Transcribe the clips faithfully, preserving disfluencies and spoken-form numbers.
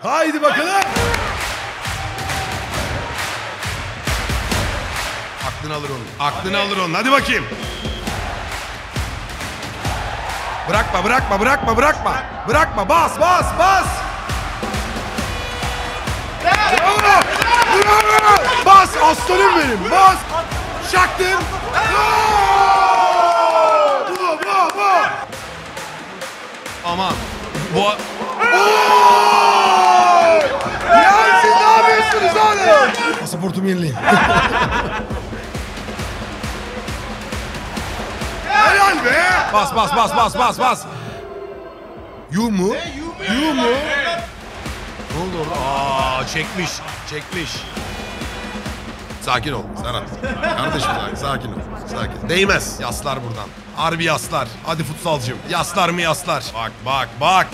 Haydi bakalım. Aklını alır onu. Aklını alır onu. Hadi bakayım. Bırakma, bırakma, bırakma, bırakma. Bırakma, bas, bas, bas. Bravo. Bravo. Bas, aslanım benim. Bas. Şaktın. Bu, bu, bu. Aman. Bu... Ya siz ne yapıyorsunuz oğlum? Pasaportumu yenileyim. Helal be. Bas, bas, bas, bas, bas, bas. Yu mu? Yu mu? Ne oldu orada? Aa, çekmiş, çekmiş. Sakin ol Serhat. Kardeşim sakin ol. Sakin. Değmez. Yaslar buradan. Harbi yaslar. Hadi futsalcığım. Yaslar mı yaslar? Bak bak bak.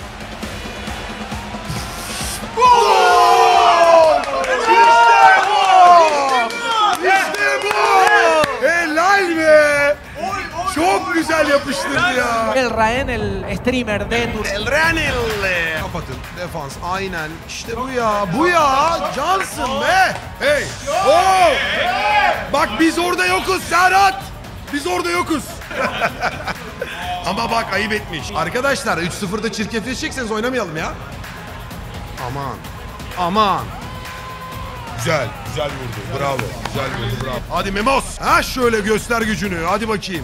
Gol! İşte bu! İşte bu! Helal be! Çok güzel yapıştırdı ya. El Raen, el streamer de Turquía. El Raen. Kapatın. Defans. Aynen. İşte bu ya. Bu ya. Cansın be. Hey. Oh. Bak biz orada yokuz Serhat. Biz orada yokuz. Ama bak ayıp etmiş. Arkadaşlar üç sıfırda çirkefleşecekseniz oynamayalım ya. Aman. Aman. Güzel. Güzel vurdu. Bravo. Güzel vurdu. Bravo. Hadi Memos. Ha şöyle göster gücünü. Hadi bakayım.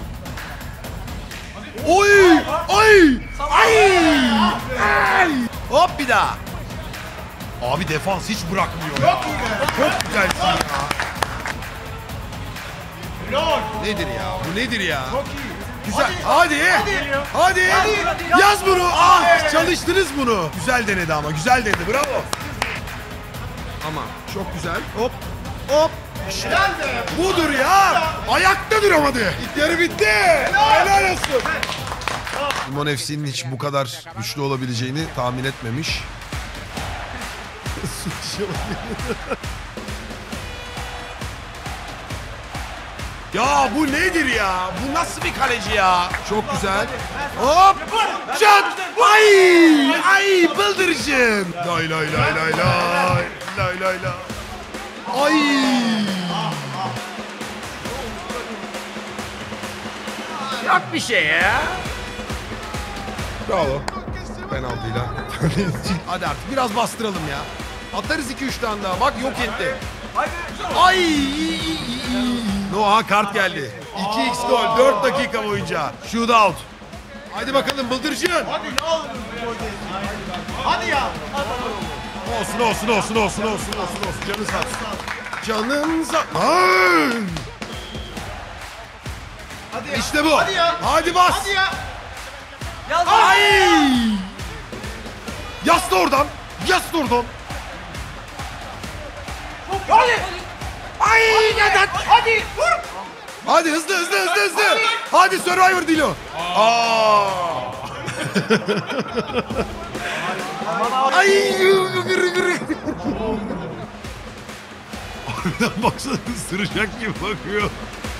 Oy! Ay! Ay! Ay! Hop bir daha. Abi defans hiç bırakmıyor ya. Çok güzelsin ya. Nedir ya? Bu nedir ya? Güzel. Hadi. Hadi. Hadi. Yaz bunu. Ah, çalıştınız bunu. Güzel denedi ama. Güzel denedi. Bravo. Ama çok güzel. Hop. Hop. İşte budur ya. Ayakta duramadı. İlk yarı bitti. Helal olsun. Limon F C'nin hiç bu kadar güçlü olabileceğini tahmin etmemiş. Ya bu nedir ya? Bu nasıl bir kaleci ya? Çok güzel. Hop! Şut! Ay! Ay bıldırcın! Lay lay lay lay lay. Lay lay lay. Ay! Yok bir şey ya. Bravo. Penaltıyla. Hadi artık biraz bastıralım ya. Atarız iki üç tane daha. Bak yok etti. Ay! Noah kart geldi. iki x gol dört dakika boyunca. Shootout. Hadi bakalım bıldırcın. Hadi ne olur. Hadi ya. Olsun olsun olsun olsun olsun olsun olsun. Canın sağ olsun. Canın sağ. Hadi İşte bu. Hadi ya. Hadi bas. Hadi ya. Ay! Yas da oradan. Yas da oradan. Hadi. Ay neden? Hadi. Vur. Hadi hızlı hızlı hızlı hızlı. Hadi Survivor Dilo. Aa. Ay gırı gırı. Harbiden baksana ısıracak gibi bakıyor.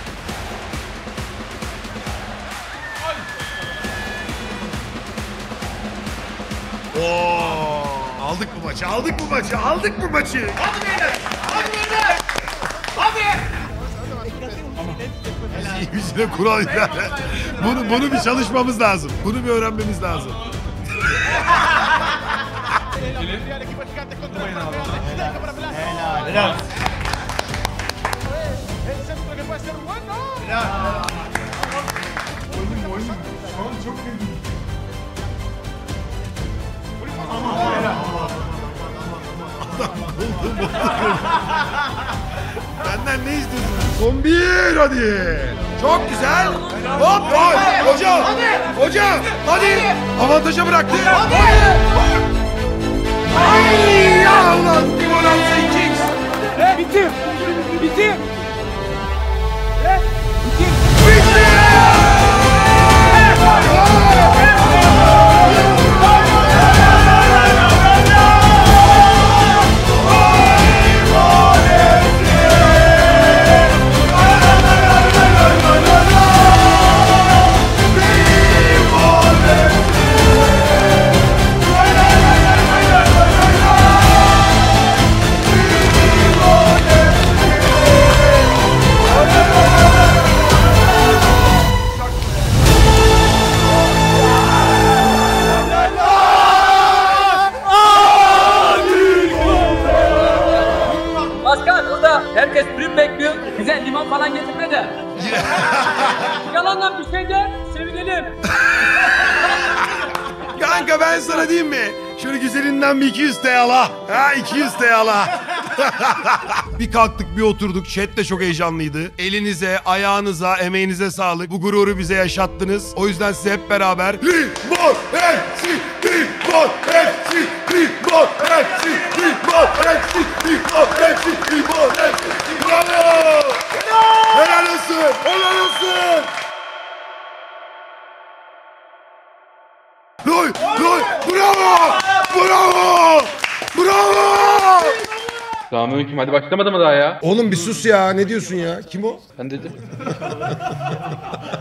Oo. Aldık bu maçı, aldık bu maçı, aldık bu maçı. Hadi beyler. Hadi beyler. Hadi. Biz yine kural ihlali. Bunu, bunu bir çalışmamız lazım. Bunu bir öğrenmemiz lazım. Helal. Benden ne istiyorsun? Son bir hadi. Çok güzel. Hop hop. Hocam. Hocam. Hadi. Avantaja bıraktı. Hadi. Ay ya ulan. Limon alsa iki x. Bitti. Bitti. Bitti. Bitti. falan getirme de. Yalandan bir şey de sevinelim. Kanka ben sana diyeyim mi? Şöyle güzelinden bir iki yüz T L ala. Ha iki yüz T L ala. Bir kalktık bir oturduk. Chat de çok heyecanlıydı. Elinize, ayağınıza, emeğinize sağlık. Bu gururu bize yaşattınız. O yüzden size hep beraber Limon F C, Limon F C, Limon F C, Limon F C, Limon F C, Limon F C. Bravo! Helal olsun! Helal olsun! Loy! Loy! Bravo! Bravo! Bravo! Selamünaleyküm. Hadi başlamadı mı daha ya? Oğlum bir sus ya. Ne diyorsun ya? Kim o? Ben dedim.